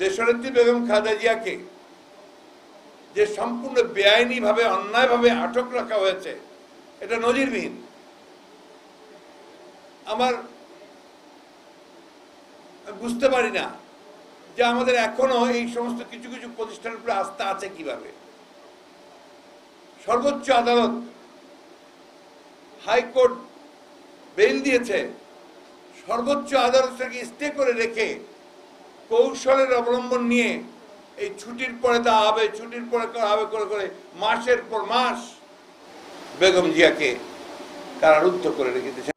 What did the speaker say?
দেশনেত্রী বেগম খালেদা জিয়াকে যে সম্পূর্ণ বেআইনিভাবে অন্যায়ভাবে আটক রাখা হয়েছে, এটা নজিরবিহীন। আমার বুঝতে পারি না যে আমাদের এখনো এই সমস্ত কিছু কিছু প্রতিষ্ঠানের উপরে আস্থা আছে কিভাবে। সর্বোচ্চ আদালত, হাইকোর্ট বেইল দিয়েছে, সর্বোচ্চ আদালতটাকে স্টে করে রেখে কৌশলের অবলম্বন নিয়ে এই ছুটির পরে তা হবে, ছুটির পরে হবে করে করে মাসের পর মাস বেগম জিয়াকে কারারুদ্ধ করে রেখে দিয়েছে।